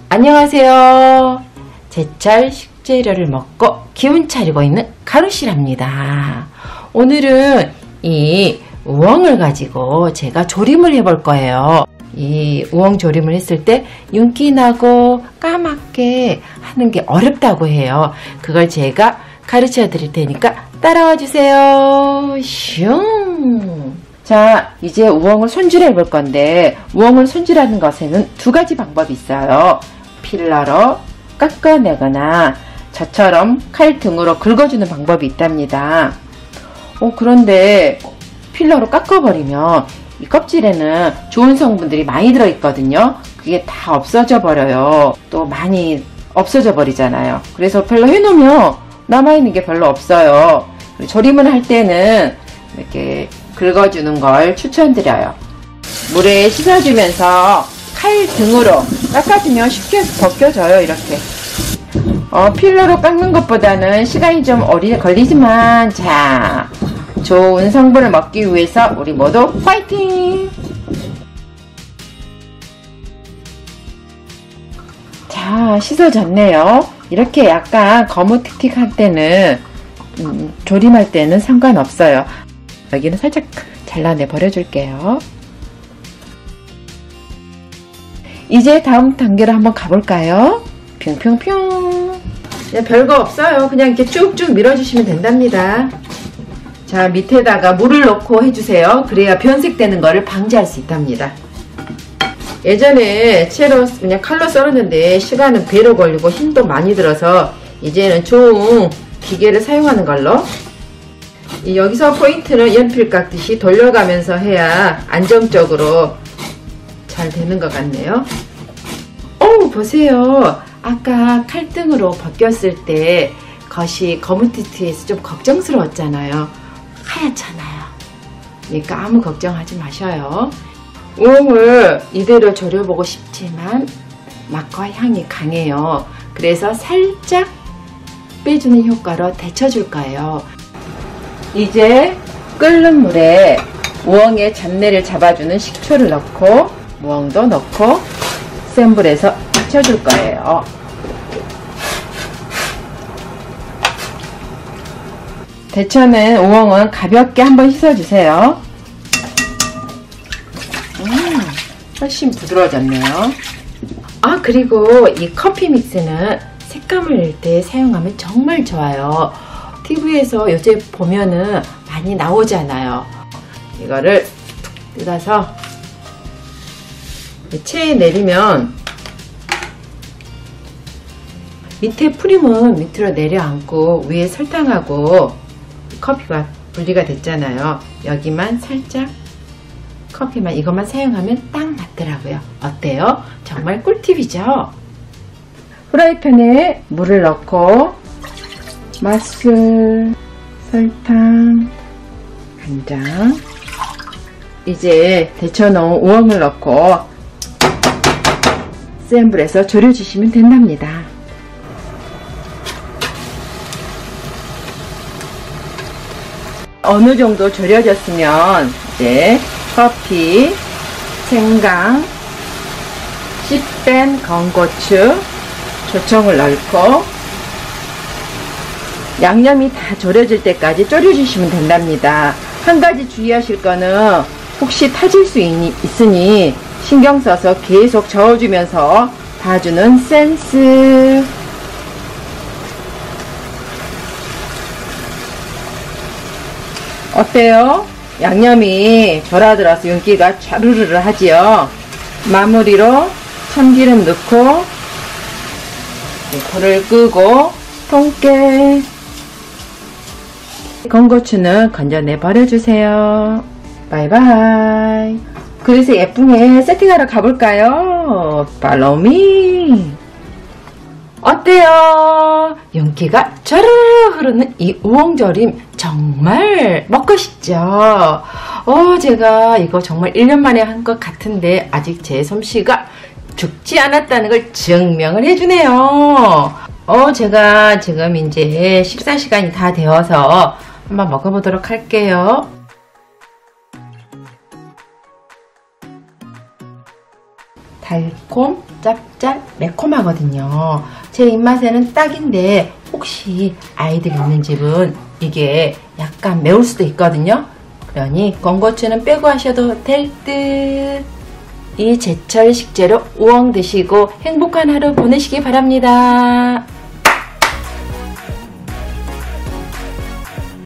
안녕하세요. 제철 식재료를 먹고 기운 차리고 있는 가루씨랍니다. 오늘은 이 우엉을 가지고 제가 조림을 해볼 거예요. 이 우엉 조림을 했을 때 윤기 나고 까맣게 하는 게 어렵다고 해요. 그걸 제가 가르쳐 드릴 테니까 따라와 주세요. 슝! 자, 이제 우엉을 손질해 볼 건데, 우엉을 손질하는 것에는 두 가지 방법이 있어요. 필러로 깎아내거나 저처럼 칼 등으로 긁어주는 방법이 있답니다. 그런데 필러로 깎아버리면 이 껍질에는 좋은 성분들이 많이 들어있거든요. 그게 다 없어져 버려요. 또 많이 없어져 버리잖아요. 그래서 별로 해놓으면 남아있는 게 별로 없어요. 조림을 할 때는 이렇게 긁어주는 걸 추천드려요. 물에 씻어주면서 칼 등으로 깎아주면 쉽게 벗겨져요. 이렇게 필러로 깎는 것보다는 시간이 좀 오래 걸리지만, 자, 좋은 성분을 먹기 위해서 우리 모두 파이팅! 자, 씻어졌네요. 이렇게 약간 거무틱틱할 때는 조림할 때는 상관없어요. 여기는 살짝 잘라내 버려줄게요. 이제 다음 단계로 한번 가볼까요? 뿅뿅뿅. 그냥 별거 없어요. 그냥 이렇게 쭉쭉 밀어주시면 된답니다. 자, 밑에다가 물을 넣고 해주세요. 그래야 변색되는 거를 방지할 수 있답니다. 예전에 채로 그냥 칼로 썰었는데 시간은 배로 걸리고 힘도 많이 들어서 이제는 좋은 기계를 사용하는 걸로. 여기서 포인트는 연필 깎듯이 돌려가면서 해야 안정적으로 잘 되는 것 같네요. 보세요. 아까 칼등으로 벗겼을 때 겉이 거무튀튀해서 좀 걱정스러웠잖아요. 하얗잖아요. 그러니까 아무 걱정하지 마셔요. 우엉을 이대로 절여보고 싶지만 맛과 향이 강해요. 그래서 살짝 빼주는 효과로 데쳐줄 거예요. 이제 끓는 물에 우엉의 잡내를 잡아주는 식초를 넣고 우엉도 넣고 센 불에서 데쳐줄 거예요. 데쳐낸 우엉은 가볍게 한번 씻어주세요. 훨씬 부드러워졌네요. 그리고 이 커피 믹스는 색감을 낼 때 사용하면 정말 좋아요. TV에서 요새 보면은 많이 나오잖아요. 이거를 툭 뜯어서 체에 내리면 밑에 프림은 밑으로 내려앉고 위에 설탕하고 커피가 분리가 됐잖아요. 여기만 살짝 커피만 이것만 사용하면 딱 맞더라고요. 어때요? 정말 꿀팁이죠? 프라이팬에 물을 넣고 맛술, 설탕, 간장, 이제 데쳐놓은 우엉을 넣고 센 불에서 졸여주시면 된답니다. 어느 정도 졸여졌으면 이제 커피, 생강, 씨 뺀 건고추, 조청을 넣고 양념이 다 졸여질 때까지 졸여주시면 된답니다. 한 가지 주의하실 거는 혹시 타질 수 있으니 신경 써서 계속 저어주면서 봐주는 센스. 어때요? 양념이 절아들어서 윤기가 촤르르르 하지요. 마무리로 참기름 넣고 불을 끄고 통깨, 건고추는 건져내 버려주세요. 바이바이. 그래서 예쁘게 세팅하러 가볼까요? Follow me. 어때요? 윤기가 촤르르 흐르는 이 우엉조림 정말 먹고 싶죠? 제가 이거 정말 1년 만에 한 것 같은데 아직 제 솜씨가 죽지 않았다는 걸 증명을 해주네요. 제가 지금 이제 식사 시간이 다 되어서 한번 먹어보도록 할게요. 달콤, 짭짤, 매콤하거든요. 제 입맛에는 딱인데 혹시 아이들 있는 집은 이게 약간 매울 수도 있거든요. 그러니 건고추는 빼고 하셔도 될 듯. 이 제철 식재료 우엉 드시고 행복한 하루 보내시기 바랍니다.